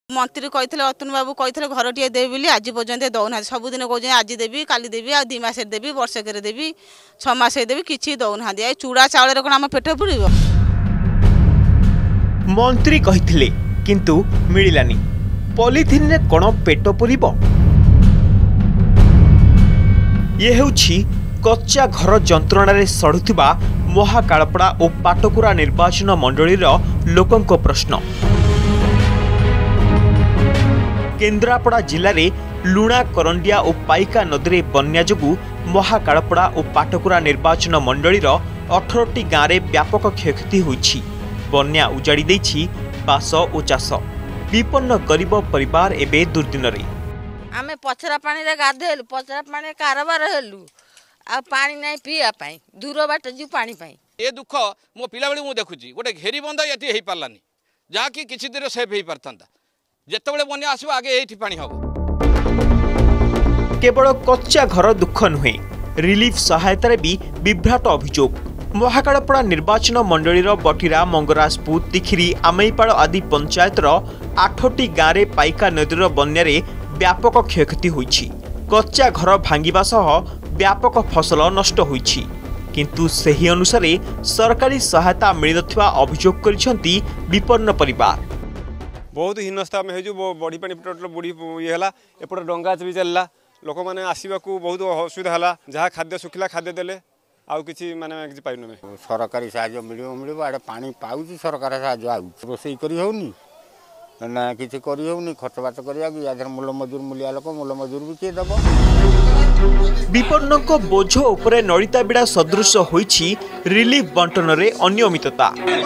मंत्री कहते अतुल बाबू कहते घर टे देवी आज पर्यंत दौना सबुदिन कहते आज देवी काली देवी आ 2 मास देवी वर्षक देवी 6 मास देवी किसी दौना चूड़ा चाउल कौन आम पेट पुड़ मंत्री कहिथिले किंतु मिलिलानी पॉलिथिन रे कोन पेट पुरिब। ये हेउछि कच्चा घर जंत्रणा रे सड़ुथिबा महाकालपड़ा और पाटकुरा निर्वाचन मंडलीर लोकंको प्रश्न। केन्द्रापड़ा जिले में लुणा करंडिया और पाइका नदी में बन्या जोगु महाकालपड़ा और पाटकुरा निर्वाचन मंडलीर 18टी गाँव में व्यापक क्षयक्षति होइछि। बन्या उजाड़ी देछि बास और चाष। विपन्न गरीब परिवार एबे दुर्दिन रे। आमे पचरा पानी रे गाधेलु पचरा पानी कारबार हेलु आ पानी नै पिया पाई दूर बाट जु पानी पाई ए दुख मो पिला बेली मु देखुची गोटे घेरी बंद एति हेई पारलानी जा कि किछि दिन सेफ हेई परतंदा जेतेबेले बन्या आसीबो आगे एठी पानी हबो। केवल कच्चा घर दुख नुहे रिलीफ सहायतार भी विभ्राट अभियोग। महाकालपड़ा निर्वाचन मंडलीर बटिरा मंगराजपुर तिखिरी आमईपाड़ आदि पंचायतर 8टी गाँव में पाइका नदीर बन्या व्यापक क्षयक्षति होइछि। कच्चा घर भांगिबा सह व्यापक फसल नष्ट होइछि किंतु सेही अनुसार सरकारी सहायता मिल नथिबा अभियोग करिसेंती विपन्न परिवार। बहुत हीनस्था में हो बड़ी पानी टोटल बुढ़ी ये है एपटे डंगा भी चलला लोक मैंने आसवाक बहुत असुविधा है जहाँ खाद्य सुखिला खाद्य देले आउ किसी माने किसी पाइनु सरकारी साहाय्य मिल आड़े पानी पाऊँ सरकार साहाय्य आउ रोसई करी ना किसी करी खर्च बात कर मूल मजूर मूलिया लोक मूल मजूर भी किए दब। विपन्न बोझ उपरे नलिता बिड़ा सदृश होइछि रिलीफ बंटन रे अनियमितता।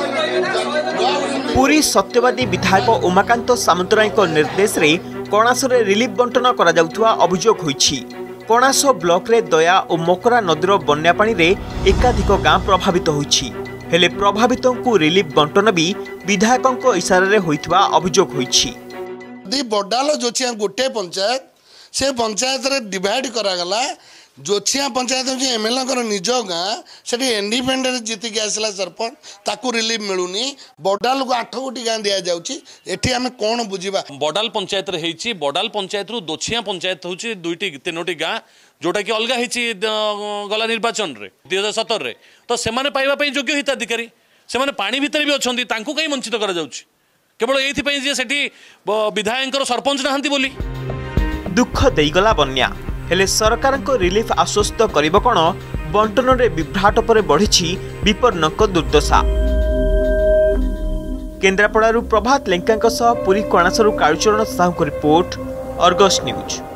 पुरी सत्यवादी विधायक उमाकांत सामंतराय निर्देश रे कणास रे रिलीफ बंटन करा जाउथुवा अभियोग होइछि। कणास ब्लॉक रे दया और मकरा नदीर बन्या पानी रे एकाधिक गाँ प्रभावित होइछि हेले प्रभावितों को रिलीफ बंटन भी विधायकों इशारा रे होइथवा अभियोग होइछि। बडाल जोचिया गोटे पंचायत से पंचायत रे डिवाइड करा गला जोचिया पंचायत जो एमएलए निज गाँ से इंडिपेंडेंट जीतिक आसला सरपंच ताकू रिलीफ मिलूनी बडाल को 8 गोटी गाँ दि जाउची एठी हमें कौन बुझीबा। बडाल पंचायत रे हेची बडाल पंचायत रु दोछिया पंचायत होची 2-3 गाँ जोटा कि अलग हेची गला निर्वाचन रे 2017 रे तो सेमाने पाइबा पई योग्य हिताधिकारी सेमाने पानी भितर भी अछंती तांकू कई वंचित करा जाउची केवल एथि पई जे सेठी विधायकर सरपंच नाहंती बोली। दुख देईगला बन्या हेले सरकार को रिलीफ आश्वस्त करिब कोन बंटन रे विभ्राट पर बढ़िछि विपन्नक दुर्दशा। केन्द्रापड़ारू प्रभात लेंका पुरी कणासरू कालुचरण साहू को रिपोर्ट अर्गस न्यूज।